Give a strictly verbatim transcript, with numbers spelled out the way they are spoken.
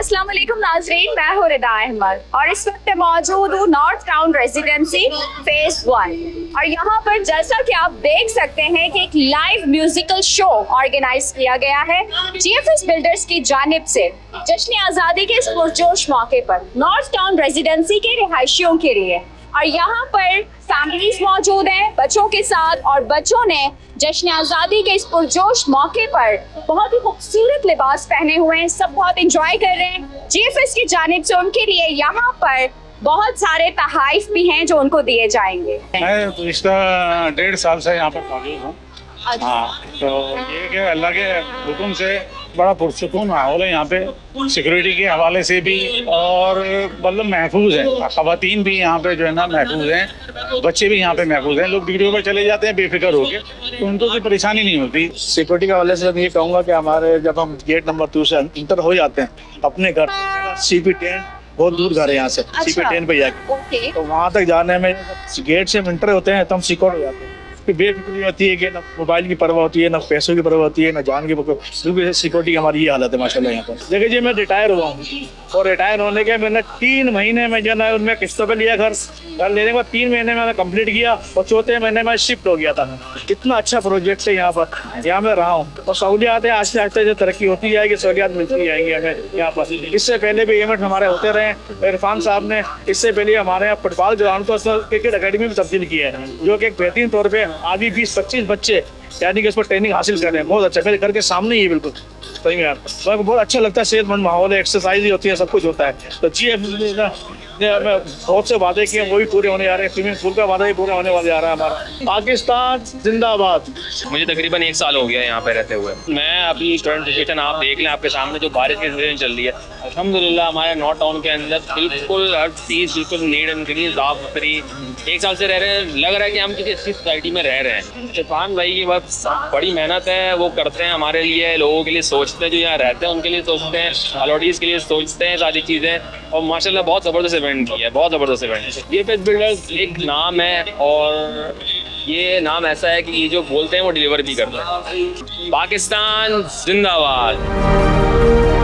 अस्सलाम वालेकुम नाज़रीन, मैं हूँ रिदा अहमद और इस वक्त मौजूद हूँ North Town Residency phase one. और यहाँ पर जैसा कि आप देख सकते हैं कि एक लाइव म्यूजिकल शो ऑर्गेनाइज किया गया है जीएफएस बिल्डर्स की जानिब से जश्न आज़ादी के इस पुरजोश मौके पर नॉर्थ टाउन रेजिडेंसी के रिहायशियों के लिए। और यहाँ पर फैमिलीज मौजूद हैं बच्चों के साथ, और बच्चों ने जश्न आज़ादी के इस पुरजोश मौके पर बहुत ही खूबसूरत लिबास पहने हुए हैं। सब बहुत इंजॉय कर रहे हैं। जीएफएस की जानिब से उनके लिए यहाँ पर बहुत सारे तहाइफ भी हैं जो उनको दिए जाएंगे। मैं तो इसका डेढ़ साल से यहाँ पर मौजूद हूँ। अच्छा। हाँ, तो ये कि अल्लाह के हुक्म से बड़ा पुरसुकून माहौल है यहाँ पे, सिक्योरिटी के हवाले से भी, और मतलब महफूज है। ख़वातीन भी यहाँ पे जो है ना महफूज हैं, बच्चे भी यहाँ पे महफूज हैं। लोग वीडियो पर चले जाते हैं बेफिक्र होके, तो उनको कोई परेशानी नहीं होती। सिक्योरिटी के हवाले से मैं ये कहूँगा कि हमारे जब हम गेट नंबर टू से इंटर हो जाते हैं अपने घर, सी पी टेन बहुत दूर घर है यहाँ से। अच्छा। सी पी टेन पे जाके तो वहाँ तक जाने में गेट से हम इंटर होते हैं तो हम सिक्योर हो जाते हैं। बेफिक्री होती है कि ना मोबाइल की परवाह होती है, ना पैसों की परवाह होती है, ना जान की परवाह। बिल्कुल सिक्योरिटी की हमारी ये हालत है माशाल्लाह यहाँ पर। देखिए जी, मैं रिटायर हुआ हूँ और रिटायर होने के मैंने तीन महीने में जो है उनमें किस्तों पे लिया घर। घर लेने के बाद तीन महीने में मैंने कंप्लीट किया और चौथे महीने में शिफ्ट हो गया था। इतना अच्छा प्रोजेक्ट है यहाँ पर, यहाँ मैं रहा हूँ और सहूलियात है। आस्ते आस्ते जो तरक्की होती जाएगी सहूलियात मिलती जाएंगी हमें यहाँ पर। इससे पहले भी इवेंट हमारे होते रहे। इरफान साहब ने इससे पहले हमारे यहाँ फुटबॉल जो क्रिकेट अकेडमी में तब्दील किया है, जो कि एक बेहतरीन तौर पर आदमी बीस पच्चीस बच्चे यानी कि उस पर ट्रेनिंग हासिल कर रहे हैं। बहुत अच्छा, मेरे घर के सामने ही बिल्कुल सही में यार। तो बहुत अच्छा लगता है, सेहतमंद माहौल है, एक्सरसाइज ही होती है, सब कुछ होता है। तो जी मैं बहुत से वादे किए वो भी पूरे होने जा रहे हैं। स्विमिंग पूल का वादा भी पूरा होने वाला जा रहा है हमारा। पाकिस्तान जिंदाबाद। मुझे तकरीबन एक साल हो गया यहाँ पे रहते हुए। मैं अभी करंट सिचुएशन आप देख लें आपके सामने, जो बारिश की सिचुएशन चल रही है, अल्हम्दुलिल्लाह हमारे नॉर्थ टाउन के अंदर बिल्कुल हर चीज़ बिल्कुल नीट एंड क्लीन, साफ सुथरी। एक साल से रह रहे हैं, लग रहा है कि हम किसी अच्छी सोसाइटी में रह रहे हैं। इरफान भाई की बस बड़ी मेहनत है, वो करते हैं हमारे लिए, लोगों के लिए सोचते हैं, जो यहाँ रहते हैं उनके लिए सोचते हैं, अलॉटीज़ के लिए सोचते हैं सारी चीज़ें। और माशाल्लाह बहुत ज़बरदस्त इवेंट किया है, बहुत ज़बरदस्त इवेंट है। जीएफएस बिल्डर्स एक नाम है और ये नाम ऐसा है कि ये जो बोलते हैं वो डिलीवर भी करते हैं। पाकिस्तान जिंदाबाद।